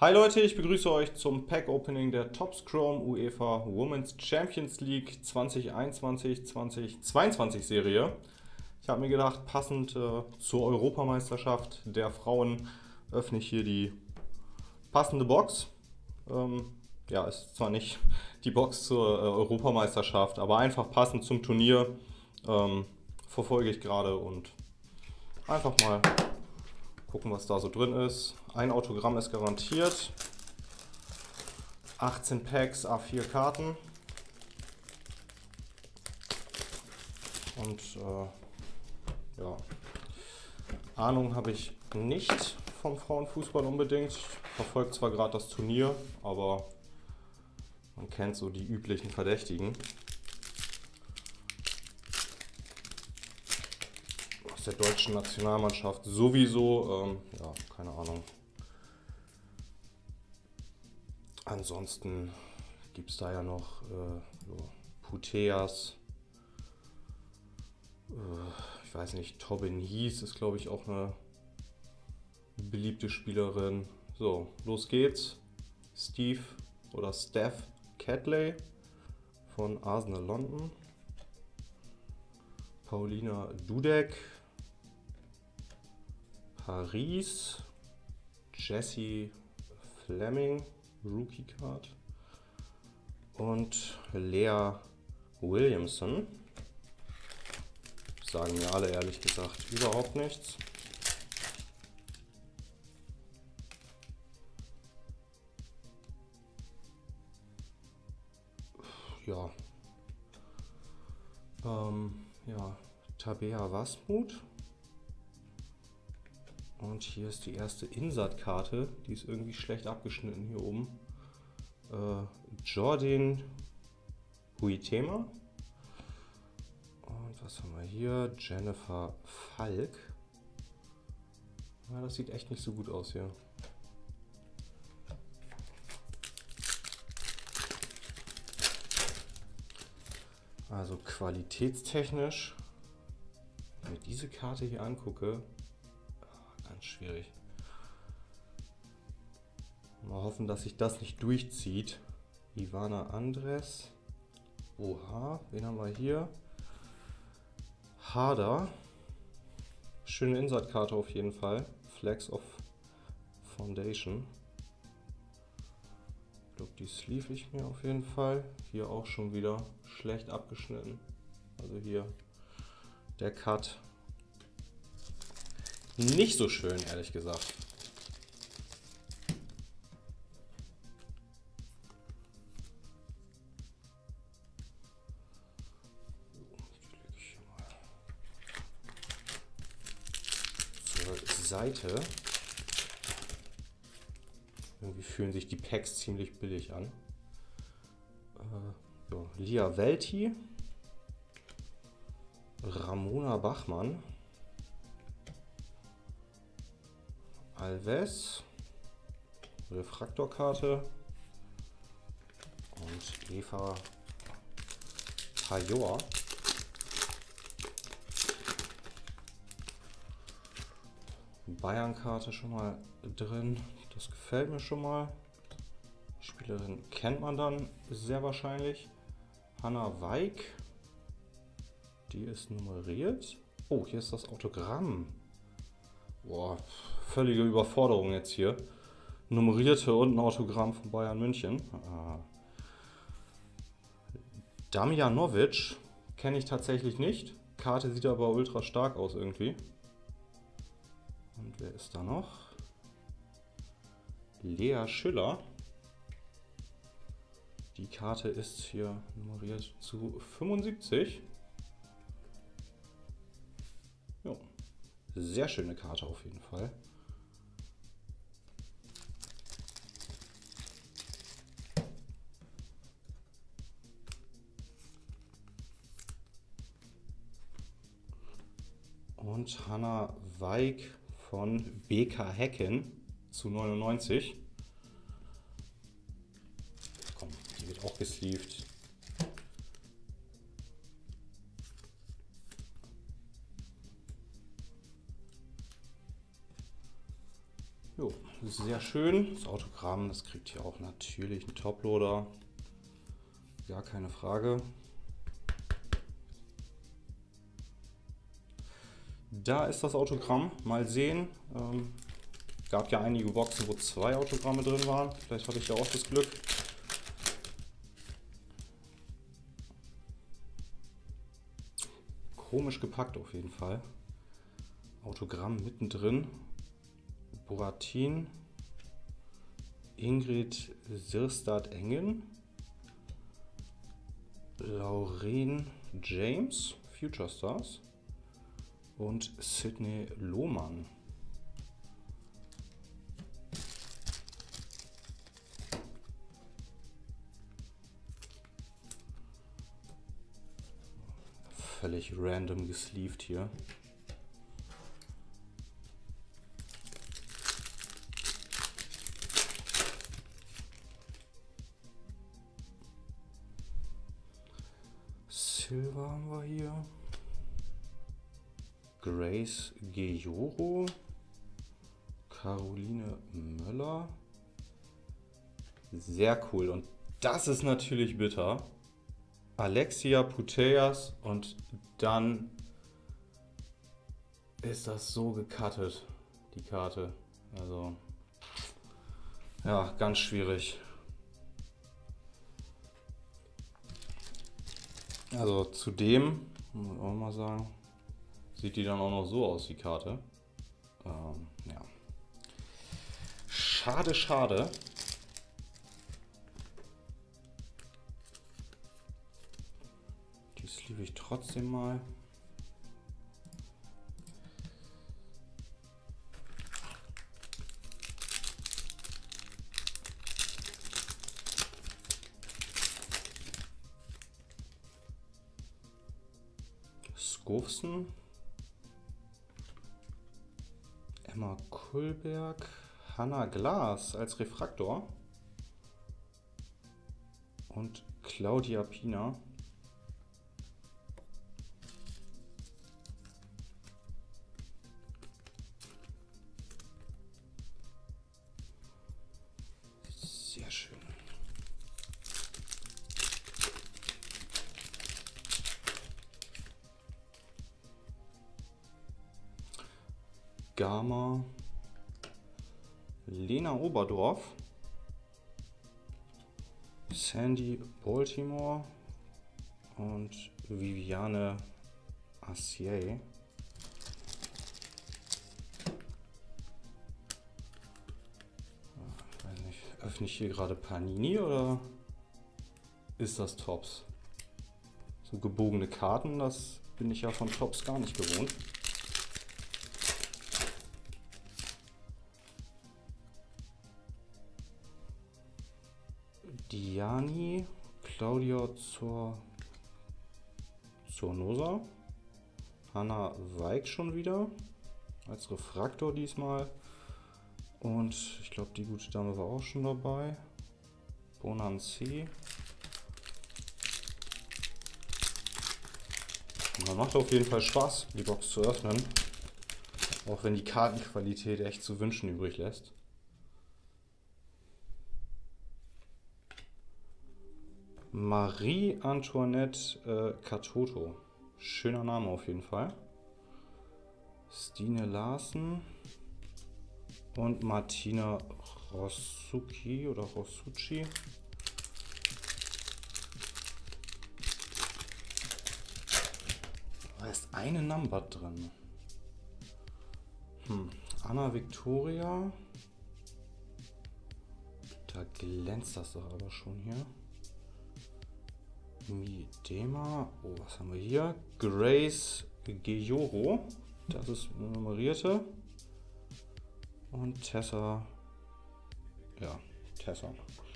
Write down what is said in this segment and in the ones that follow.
Hi Leute, ich begrüße euch zum Pack-Opening der Topps Chrome UEFA Women's Champions League 2021-2022 Serie. Ich habe mir gedacht, passend zur Europameisterschaft der Frauen öffne ich hier die passende Box. Ja, ist zwar nicht die Box zur Europameisterschaft, aber einfach passend zum Turnier verfolge ich gerade und einfach mal gucken, was da so drin ist. Ein Autogramm ist garantiert. 18 Packs, A4 Karten. Und ja, Ahnung habe ich nicht vom Frauenfußball unbedingt. Ich verfolge zwar gerade das Turnier, aber man kennt so die üblichen Verdächtigen. Aus der deutschen Nationalmannschaft sowieso, ja, keine Ahnung. Ansonsten gibt es da ja noch Puteas, ich weiß nicht, Tobin Heath ist glaube ich auch eine beliebte Spielerin. So, los geht's. Steve oder Steph Catley von Arsenal London. Paulina Dudek, Paris, Jessie Fleming, Rookie Card und Lea Williamson. Sagen mir alle ehrlich gesagt überhaupt nichts. Ja, ja, Tabea Wasmut. Und hier ist die erste Insert-Karte, die ist irgendwie schlecht abgeschnitten hier oben. Jordan Huitema. Und was haben wir hier? Jennifer Falk. Ja, das sieht echt nicht so gut aus hier. Also qualitätstechnisch, wenn ich mir diese Karte hier angucke, ganz schwierig. Mal hoffen, dass sich das nicht durchzieht. Ivana Andres. Oha, wen haben wir hier? Harder. Schöne Insertkarte auf jeden Fall. Flags of Foundation. Ich glaube, die sleeve ich mir auf jeden Fall. Hier auch schon wieder schlecht abgeschnitten. Also hier der Cut. Nicht so schön, ehrlich gesagt. Zur Seite. Irgendwie fühlen sich die Packs ziemlich billig an. So, Lia Welti. Ramona Bachmann. Alves. Refraktorkarte. Und Eva Pajor. Bayern-Karte schon mal drin. Das gefällt mir schon mal. Die Spielerin kennt man dann sehr wahrscheinlich. Hanna Weig. Die ist nummeriert. Oh, hier ist das Autogramm. Boah, völlige Überforderung jetzt hier. Nummerierte und ein Autogramm von Bayern München. Damjanovic kenne ich tatsächlich nicht. Karte sieht aber ultra stark aus irgendwie. Und wer ist da noch? Lea Schüller. Die Karte ist hier nummeriert zu 75. Jo. Sehr schöne Karte auf jeden Fall. Und Hanna Weig von BK Hecken zu 99. Komm, die wird auch gesleeved. Jo, sehr schön. Das Autogramm, das kriegt hier auch natürlich einen Toploader. Gar keine Frage. Da ist das Autogramm. Mal sehen. Gab ja einige Boxen, wo 2 Autogramme drin waren. Vielleicht hatte ich ja auch das Glück. Komisch gepackt auf jeden Fall. Autogramm mittendrin. Boratin. Ingrid Sirstad-Engen. Lauren James, Future Stars. Und Sydney Lohmann. Völlig random gesleeved hier. Silver haben wir hier. Grace Gejoro. Caroline Möller. Sehr cool. Und das ist natürlich bitter. Alexia Putellas und dann ist das so gecuttet, die Karte. Also, ja, ganz schwierig. Also zudem, muss ich auch mal sagen, sieht die dann auch noch so aus, die Karte. Ja. Schade, schade. Die liebe ich trotzdem mal. Skofsen, Emma Kullberg, Hanna Glas als Refraktor und Claudia Pina. Sehr schön. Gama, Lena Oberdorf, Sandy Baltimore und Viviane Assier. Weiß nicht, öffne ich hier gerade Panini oder ist das Topps? So gebogene Karten, das bin ich ja von Topps gar nicht gewohnt. Diani, Claudia Zornosa, Hanna Weig schon wieder, als Refraktor diesmal. Und ich glaube, die gute Dame war auch schon dabei. Bonanzi. Man macht auf jeden Fall Spaß, die Box zu öffnen. Auch wenn die Kartenqualität echt zu wünschen übrig lässt. Marie-Antoinette Katoto. Schöner Name auf jeden Fall. Stine Larsen und Martina Rossucci oder Rossucci. Da ist eine Number drin. Anna Victoria. Da glänzt das doch aber schon hier. Midema, oh, was haben wir hier? Grace Gejoro, das ist eine nummerierte. Und Tessa, ja, Tessa.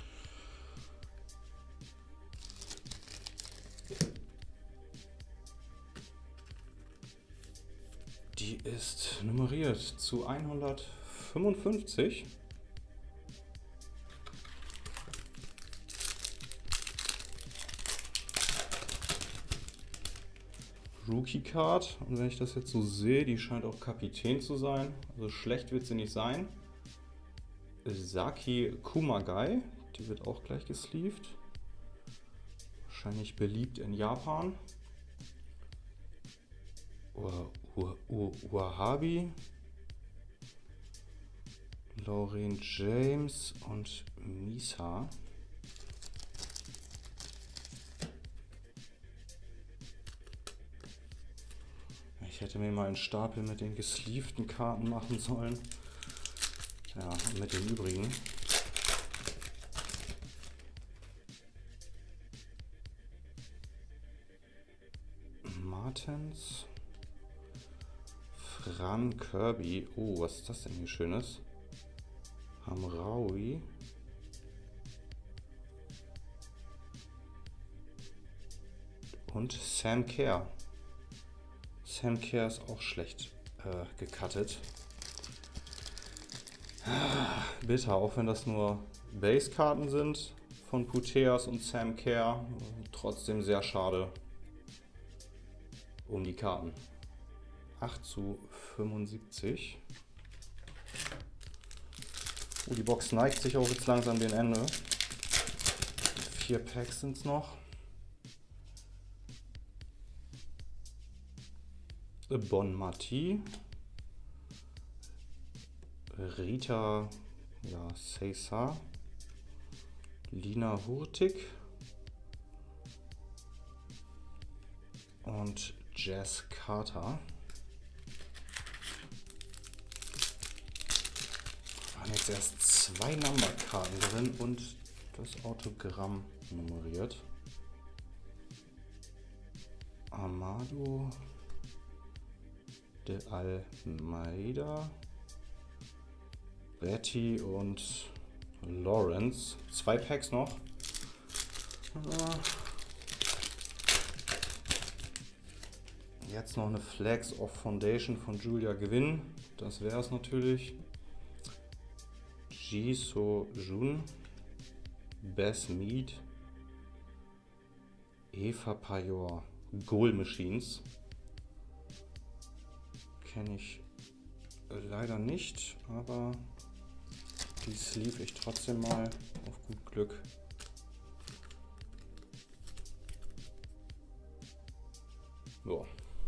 Die ist nummeriert zu 155. Rookie Card, und wenn ich das jetzt so sehe, die scheint auch Kapitän zu sein, also schlecht wird sie nicht sein. Saki Kumagai, die wird auch gleich gesleeved. Wahrscheinlich beliebt in Japan. Wahabi, Lauren James und Misa. Ich hätte mir mal einen Stapel mit den gesleevten Karten machen sollen. Ja, und mit den übrigen. Martens. Fran Kirby. Oh, was ist das denn hier Schönes? Hamraoui. Und Sam Kerr. Sam Kerr ist auch schlecht gecuttet. Bitter, auch wenn das nur Base-Karten sind von Puteas und Sam Kerr. Trotzdem sehr schade um die Karten. 8:75. Oh, die Box neigt sich auch jetzt langsam dem Ende. 4 Packs sind es noch. Bon Mati. Rita Seisa. Lina Hurtig. Und Jess Carter. Waren jetzt erst 2 Numberkarten drin und das Autogramm nummeriert. Amado de Almeida, Betty und Lawrence. 2 Packs noch. Jetzt noch eine Flags of Foundation von Julia Gwynn. Das wäre es natürlich. Ji So Jun, Bess Mead, Eva Pajor, Goal Machines. Kenne ich leider nicht, aber die sleeve ich trotzdem mal auf gut Glück. So.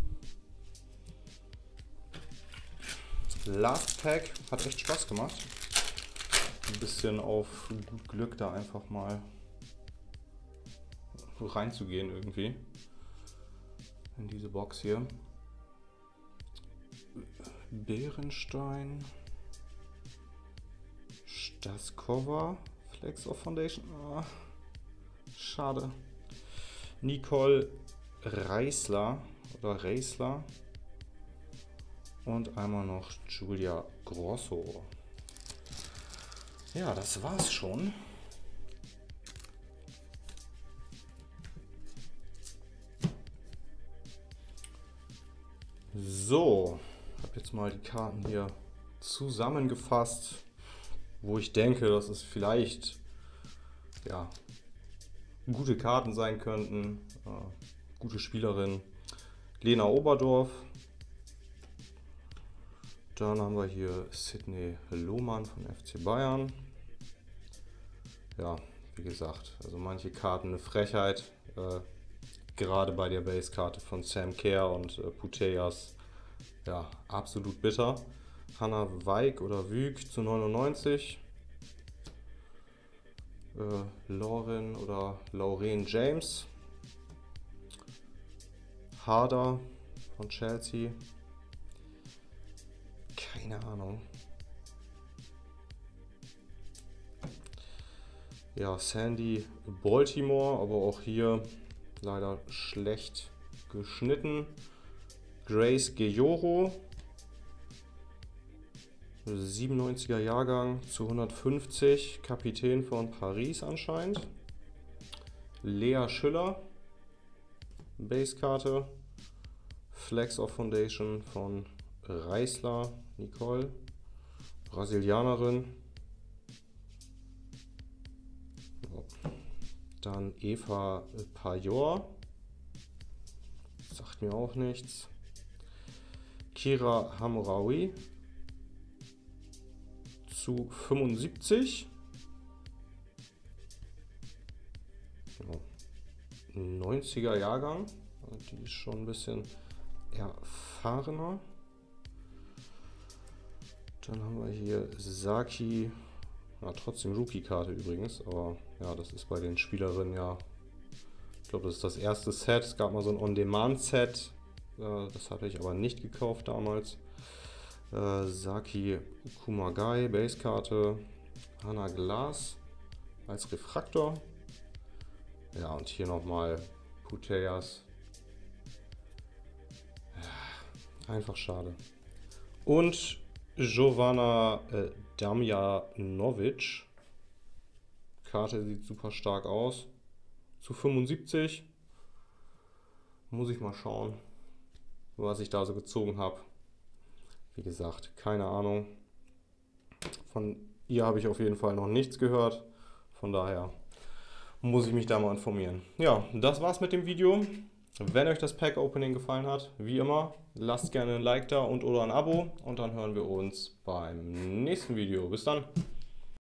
Last Pack hat echt Spaß gemacht. Ein bisschen auf gut Glück da einfach mal reinzugehen irgendwie in diese Box hier. Bärenstein, Staskova, Flags of Foundation, schade. Nicole Reisler oder Reisler und einmal noch Julia Grosso. Ja, das war's schon. So, ich habe jetzt mal die Karten hier zusammengefasst, wo ich denke, dass es vielleicht ja, gute Karten sein könnten. Gute Spielerin Lena Oberdorf. Dann haben wir hier Sydney Lohmann von FC Bayern. Ja, wie gesagt, also manche Karten eine Frechheit. Gerade bei der Base-Karte von Sam Kerr und Puteas, ja, absolut bitter. Hannah Weig oder Wüg zu 99. Lauren oder Lauren James. Harder von Chelsea. Keine Ahnung. Ja, Sandy Baltimore, aber auch hier leider schlecht geschnitten. Grace Gejoro, 97er Jahrgang zu 150, Kapitän von Paris anscheinend. Lea Schüller, Basekarte. Flags of Foundation von Reisler Nicole, Brasilianerin. Dann Eva Pajor, sagt mir auch nichts. Kira Hamraoui zu 75. Ja. 90er Jahrgang. Die ist schon ein bisschen erfahrener. Dann haben wir hier Saki. Ja, trotzdem Rookie-Karte übrigens. Aber ja, das ist bei den Spielerinnen ja. Ich glaube, das ist das erste Set. Es gab mal so ein On-Demand-Set. Das hatte ich aber nicht gekauft damals. Saki Kumagai, Basekarte. Hana Glas als Refraktor. Ja, und hier nochmal Putellas. Ja, einfach schade. Und Jovana Damjanovic. Karte sieht super stark aus. Zu 75. Muss ich mal schauen, was ich da so gezogen habe. Wie gesagt, keine Ahnung. Von ihr habe ich auf jeden Fall noch nichts gehört. Von daher muss ich mich da mal informieren. Ja, das war's mit dem Video. Wenn euch das Pack-Opening gefallen hat, wie immer, lasst gerne ein Like da und oder ein Abo. Und dann hören wir uns beim nächsten Video. Bis dann!